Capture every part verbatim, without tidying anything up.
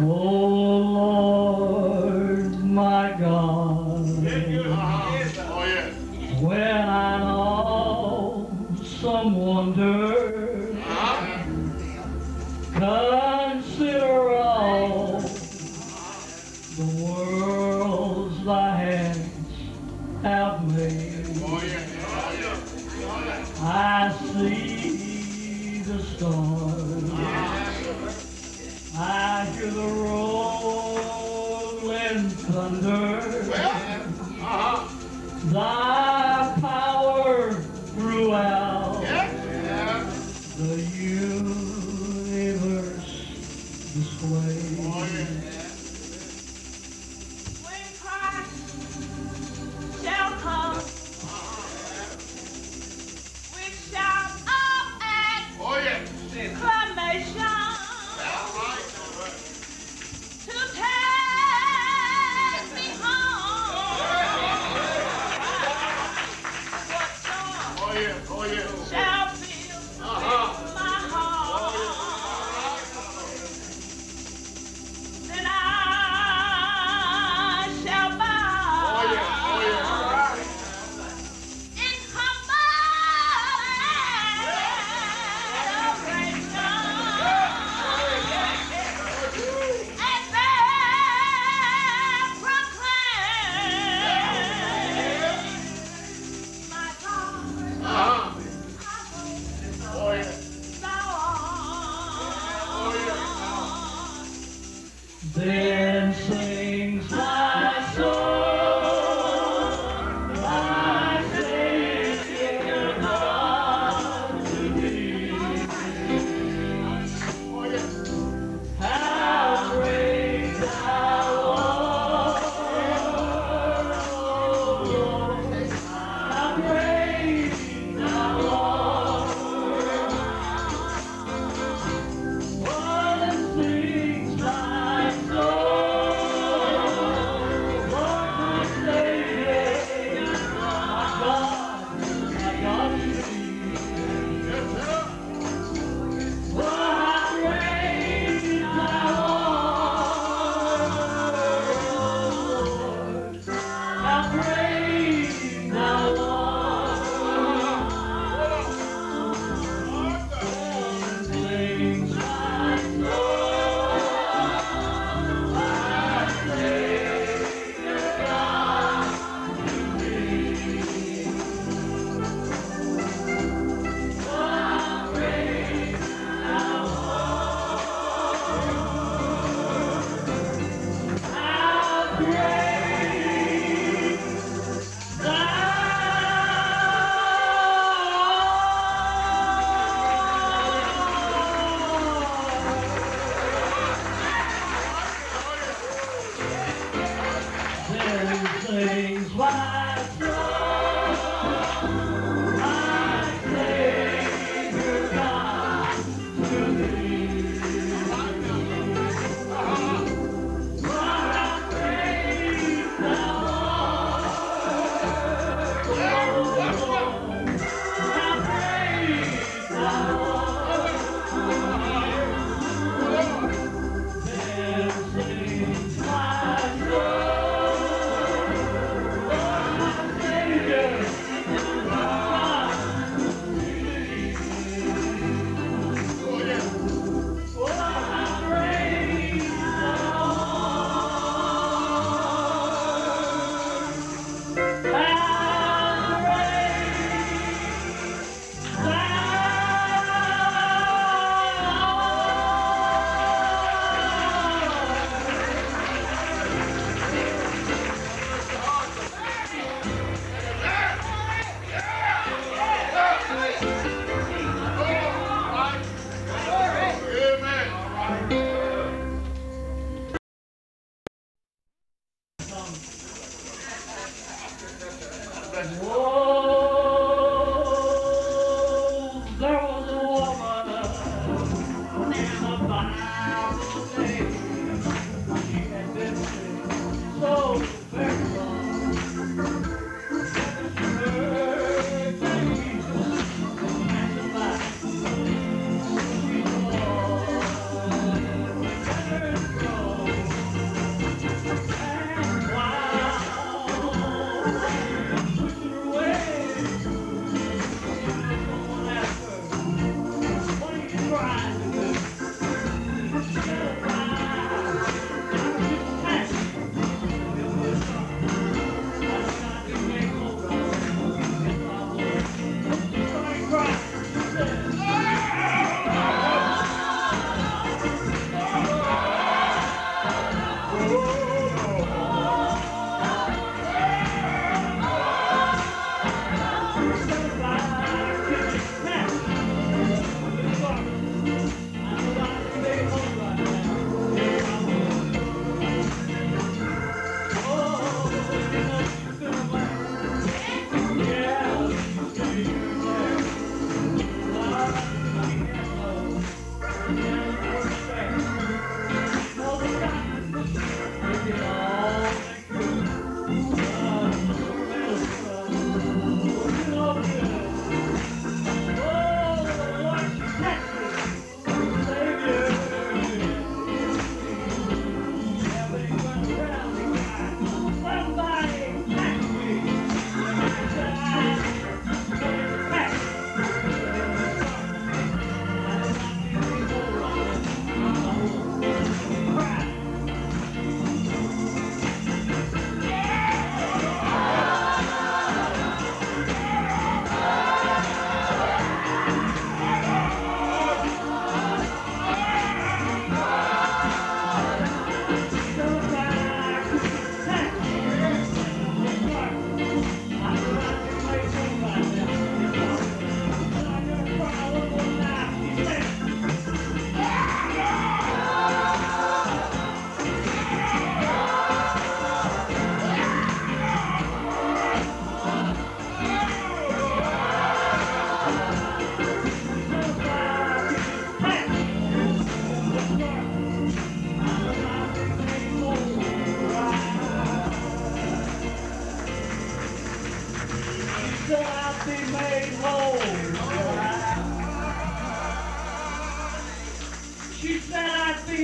Oh Lord, my God, when I know some wonder, consider all the worlds thy hands have made. I see the stars, I hear the rolling thunder, thy power throughout the universe displays. When Christ shall come, with shout of acclamation, to take me home. What joy shall fill my heart, then I shall bow in humble adoration, and there proclaim, my God, I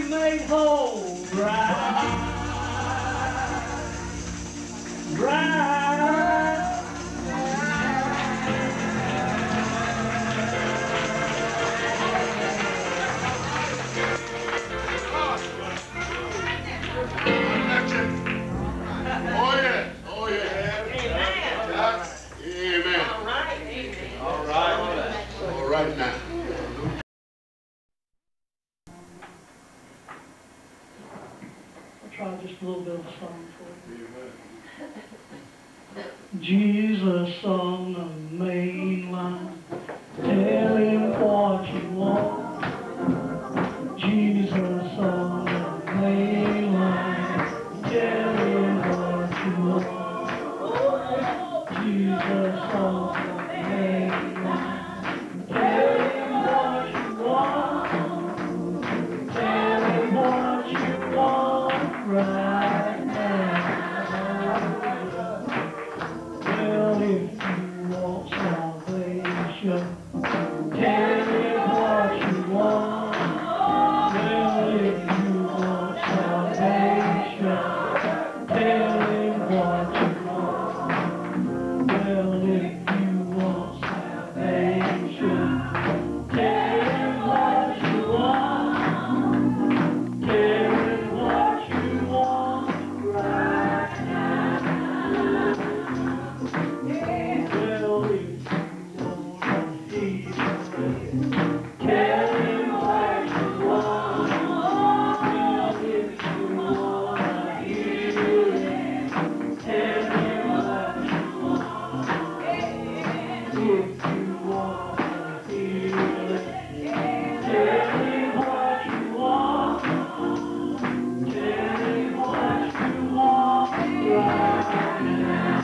made whole, right, right. Oh yeah, oh yeah. Amen. All right, amen. All right, all right now. I'll try just a little bit of a song for you. Jesus on the main line, tell him what you want. Jesus on the main line, tell him what you want. Jesus on the main line, tell him what you want. Tell him what you want right now. Well, if you want salvation, tell him what you want. Well, if you want salvation, tell him what you want. Well, if you want salvation, tell him what you want. Tell him what you want right now. Well, if you want a healing, tell him what you want. Well, if you want a healing, tell him what you want. If you want a healing, tell him what you want. Tell him what you want right now.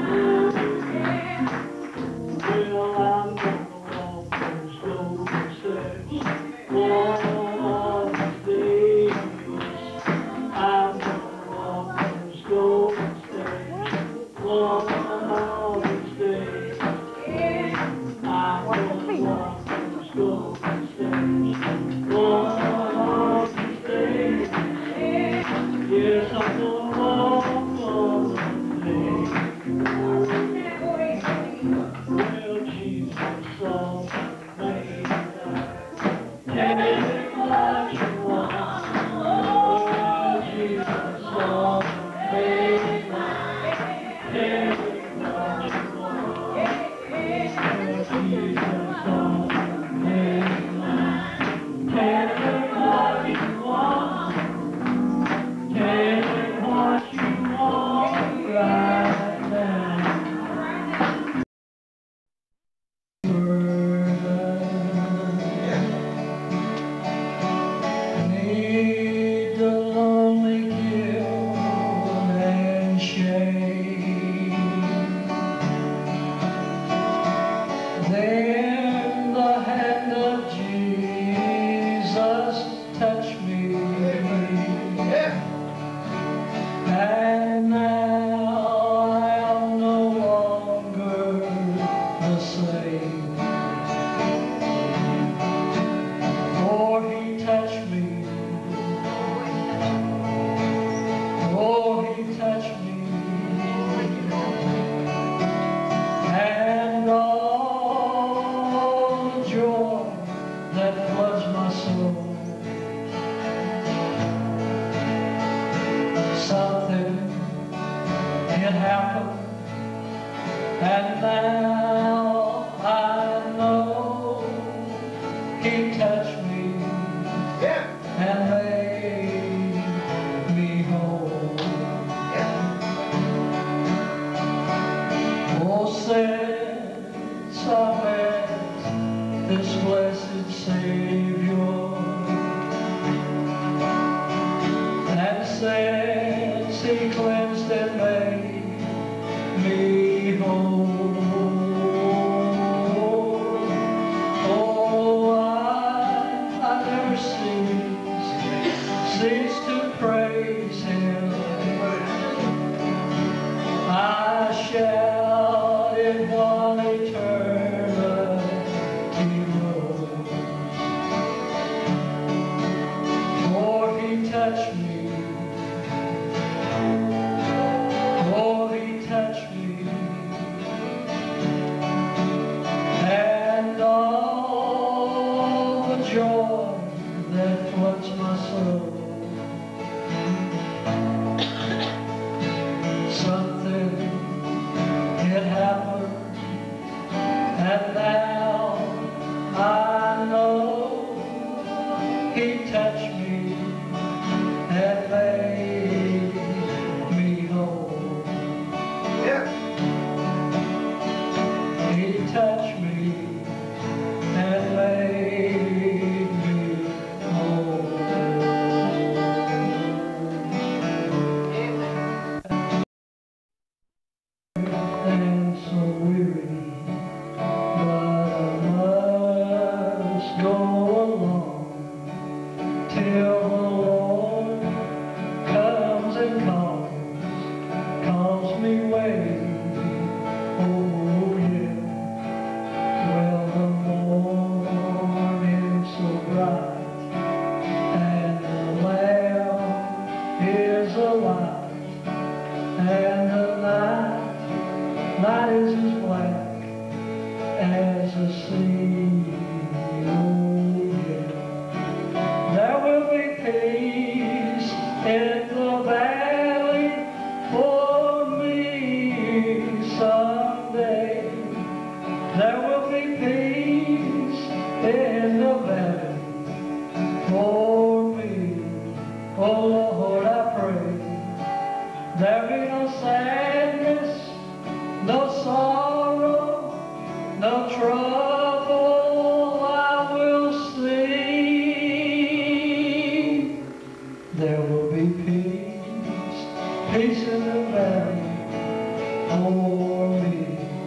Well, I'm gonna walk those golden steps one of these days. I'm gonna walk those golden steps one of these days. I'm gonna walk those golden steps one of these days. Yes, I'm gonna walk on the well, Jesus on the main line, tell him what you want. Well, Jesus on the main line, tell him what you want. Well, Jesus on the main line, tell him what you want. Tell him what you want right now. Need the lonely guilt and shame. Then the hand of Jesus touched me. And now I am no longer the same. For he touched me. Oh, he touched me. And all the joy that floods my soul. Something had happened, and now I know he touched me and made me whole. Oh, since I met this blessed Savior, and since he cleansed and made me whole, oh, I, I never cease, cease to praise him. I shout in one eternity rose. For He touched me and made me whole. Yeah. He touched me and made me whole. And so weary, but I must go along till the Lord comes and calls, calls me away. Oh yeah, well the morning's so bright and the lamb is alive, and the night, night is as black as the sea. Oh yeah, there will be peace in the valley for me someday. There will be peace in the valley for me. Oh Lord, I pray there be no sadness, no sorrow, no trouble. I will sing. There will be peace, peace in the valley for me,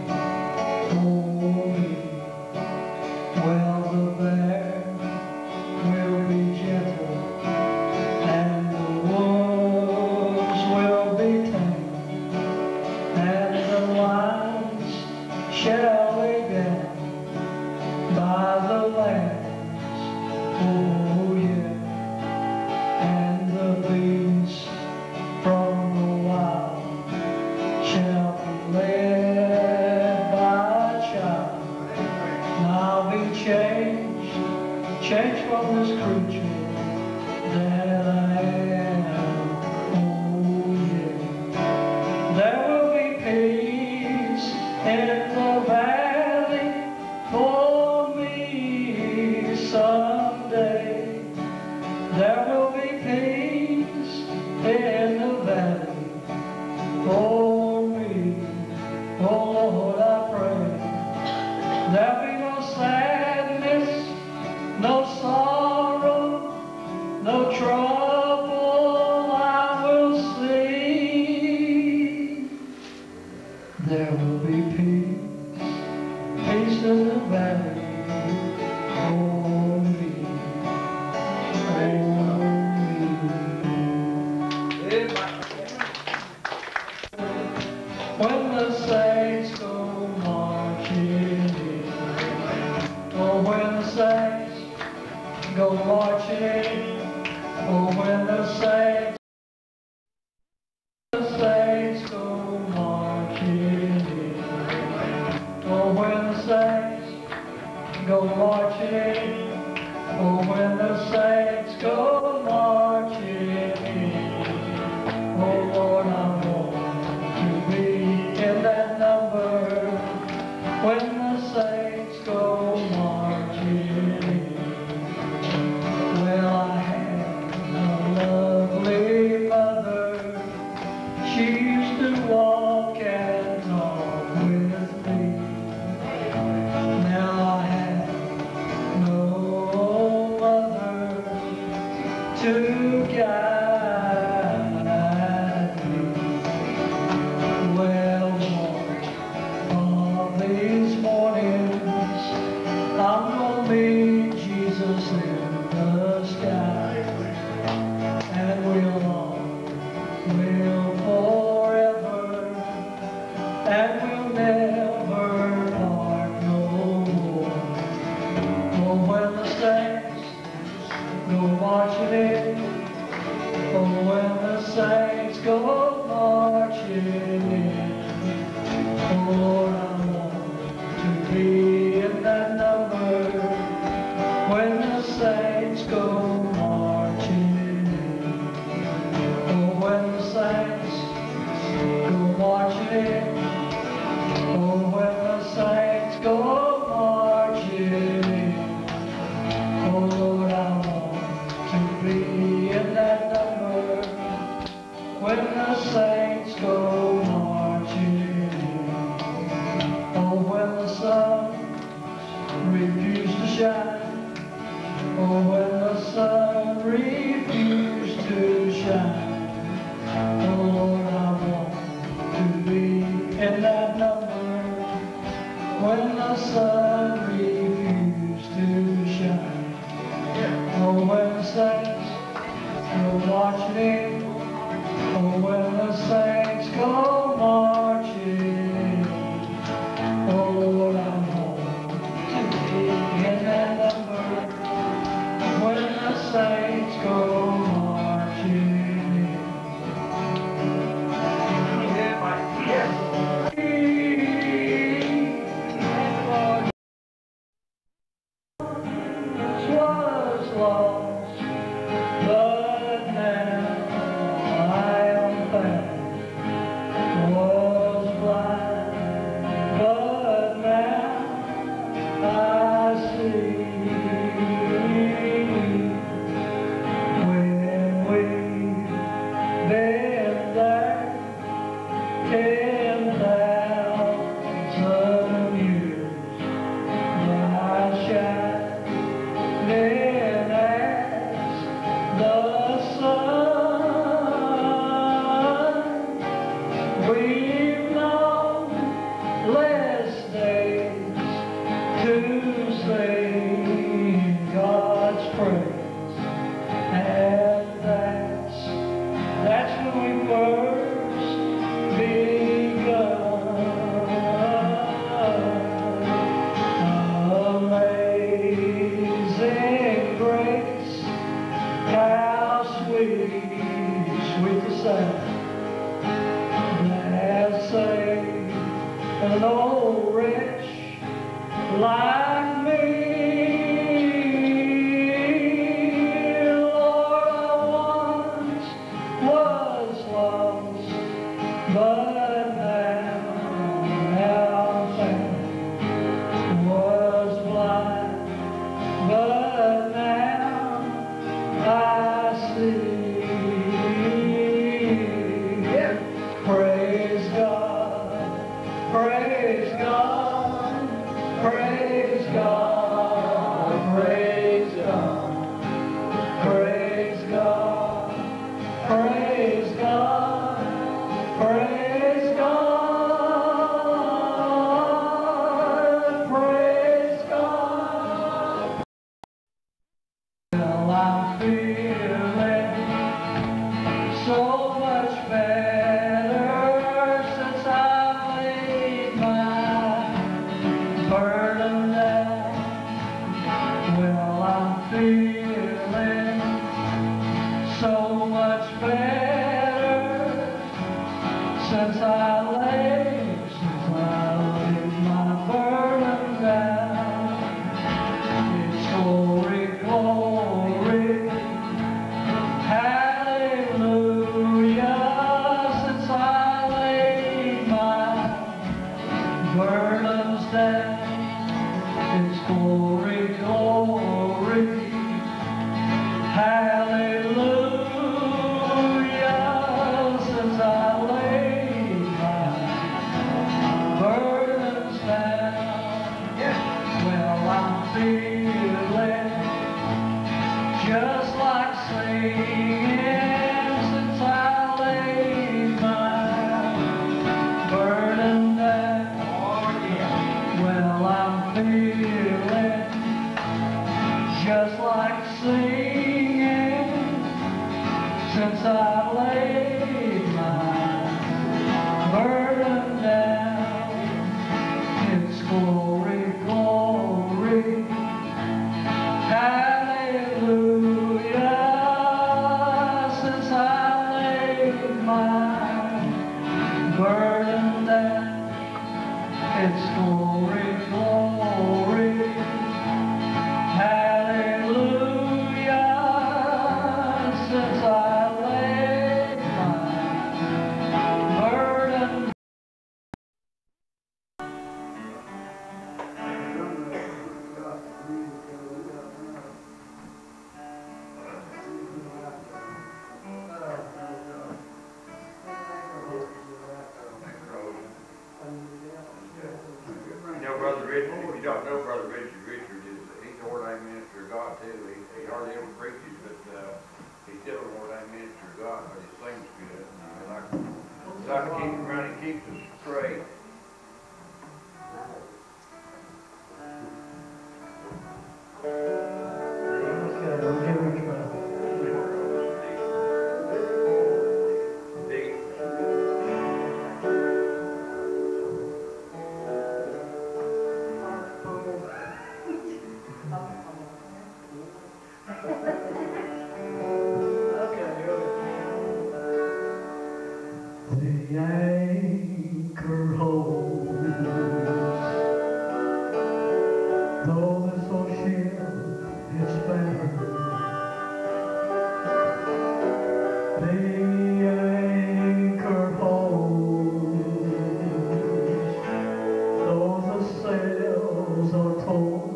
for me. Well, the bear will be gentle and the wolves will be tame, and the lions shall lay down by the lambs. Oh yeah, and the beasts from the wild shall be led by a child. And I'll be changed, changed from this creature that I am. Oh yeah, there will be peace in the valley for me someday. There will be peace in the valley for me. Oh Lord, I pray there be no sadness, no sorrow, no trouble. I will sing. There will be peace, peace in the valley for me, for me. When the saints go marching in, oh when the saints go marching, oh when the saints, the saints go marching in, oh when the saints go marching, oh when the saints go marching in, oh Lord, I want to be in that number when the saints go marching in. Well, I had a lovely mother. She used to walk and talk with me. Now I have no mother shine. Oh, when the sun refused to shine. Oh, Lord, I want to be in that number. When the sun refused to shine. Oh, when the saints go watching. Oh, when the saints go marching. Oh, Lord, I want to be in that number. When the saints go marching. Was lost, but now I am found. Was blind, but now I see. When we've been there ten thousand years, I shine. Then as the sun, we've known less days to sing God's praise, and that's that's when we first begun. Amazing grace, how sweet, sweet the sound that saved an old wretch like me. Lord, I once was lost, but now I'm found. Was blind, but now I see. Praise God, praise God, praise God, praise God, praise God, praise God, praise God, praise God. Well, I'm feeling so much better since I laid my burden down. Well, I'm feeling so much better since I laid, since I laid my burden down. It's glory, glory, hallelujah, since I laid my burdens down. It's glory, glory, hallelujah, since I laid my burdens down. Well, I'm feeling just like singing since I laid my burden down. Well, I'm feeling just like singing since I laid my burden down. It's glory, glory, hallelujah, since I laid my burden down. It's glory, glory, hallelujah, since I laid my burden down. You know, Brother Richard, if you don't know Brother Richard, Richard is, he's ordained The anchor holds, though this old ship is battered. The anchor holds, though the sails are torn.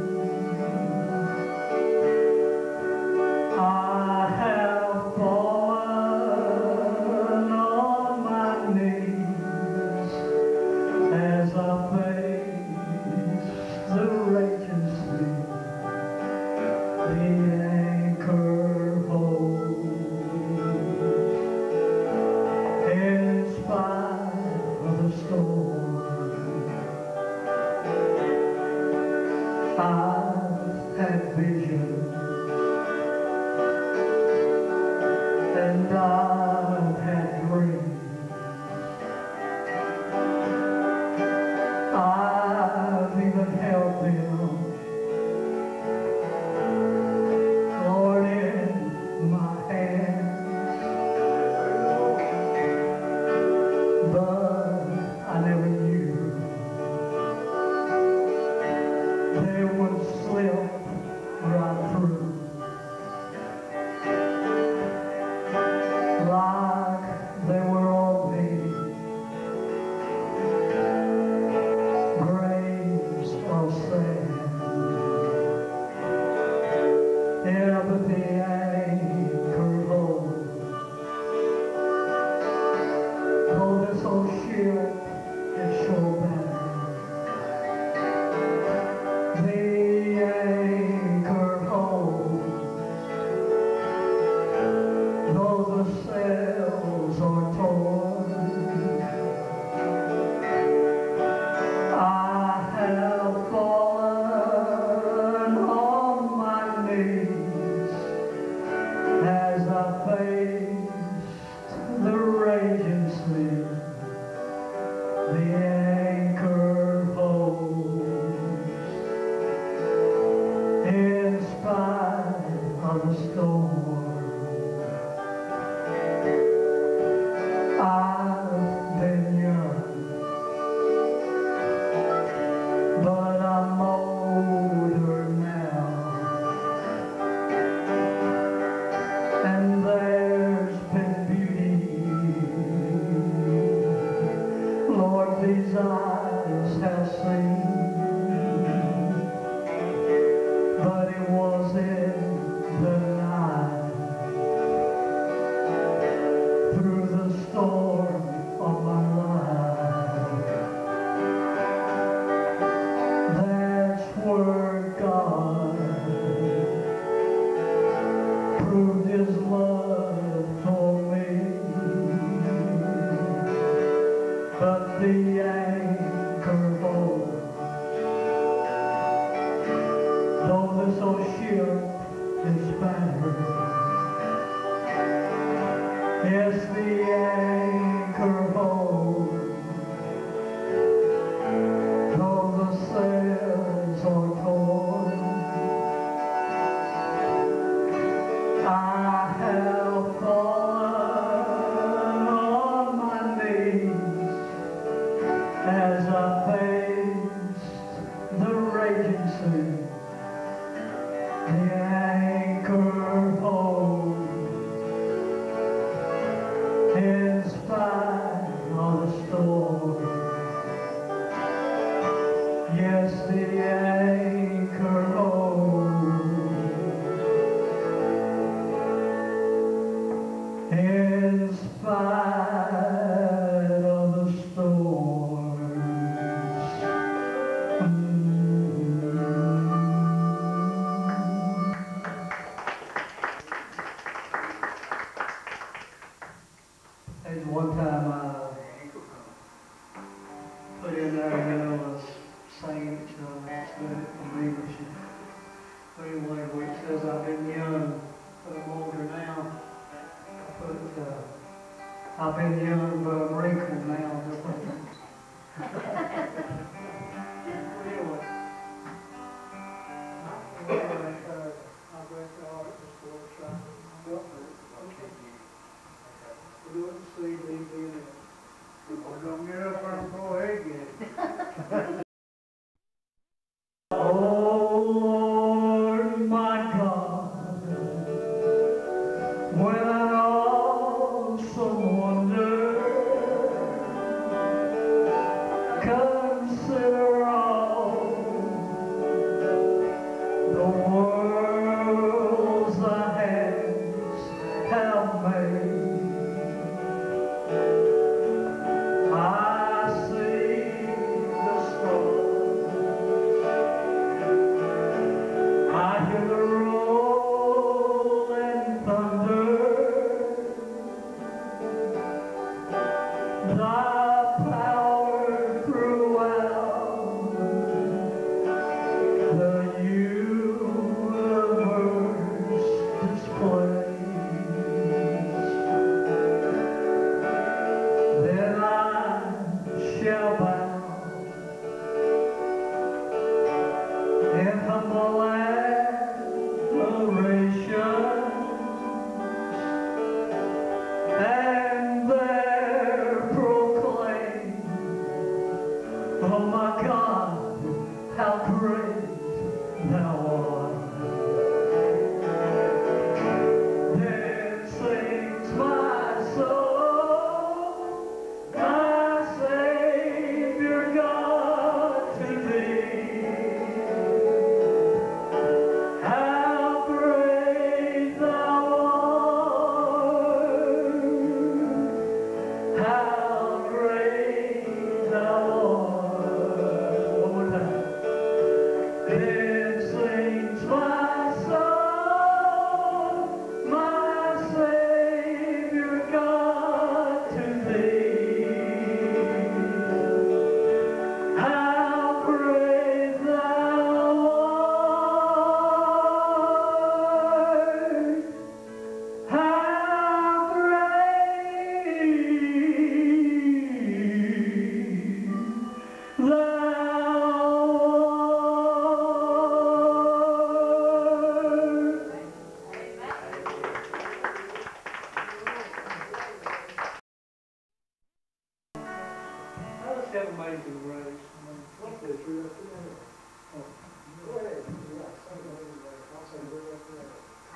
I have fallen on my knees as I face the raging sea. The anchor holds, in spite of the storm. I've had visions, and I've had dreams. I've even held them, Lord, in my hands. But I never knew they would slip right through. Like they were all made, graves of sand. Yeah, but the anchor holds, though this old ship is so bad. The anchor holds, though the sails are torn. I have fallen on my knees as I faced the raging sea. The anchor holds, in spite of the storm. I've been young, but I'm older now, and there's been beauty, Lord, these eyes have seen, but it was in the night, through the storm of my life. That's where God proved His love for me. But the anchor holds, though this old ship is battered. Yes, the anchor holds, though the sails are torn. I have fallen on my knees as I faced the raging sea. The anchor holds, in spite of the storm. Yes, the anchor holds, in spite of the storms. There's one time I put in there, you know, was saying, you know, that's good from English. But anyway, where it says I've been young, but I'm older now. I put, uh, I've been young, but I'm wrinkled now. Anyway, anyway, uh, I'll break it off. amazing grace. What's this? You're up there? Oh, Go ahead. Yeah, sing it over there. I'll say we're up there.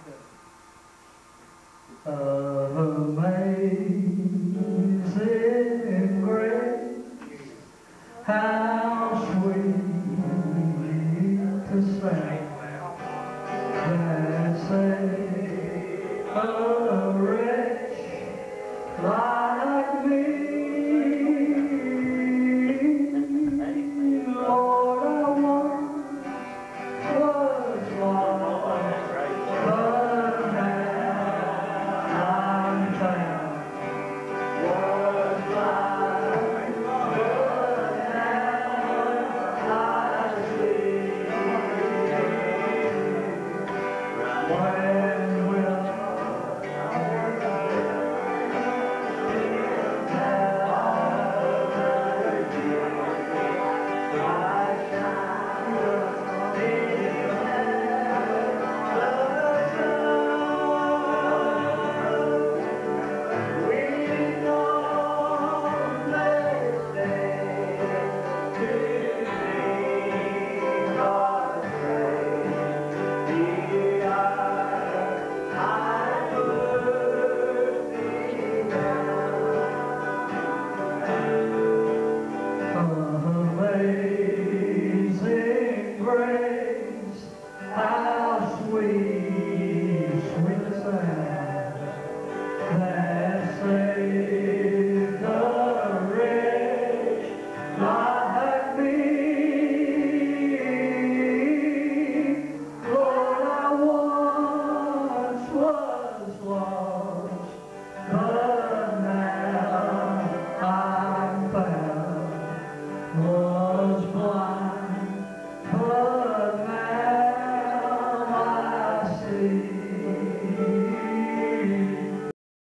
of amazing grace, how sweet to sing that saved a wretch like me. Lord, I once was lost, but now I'm found. Was blind, but now I see. When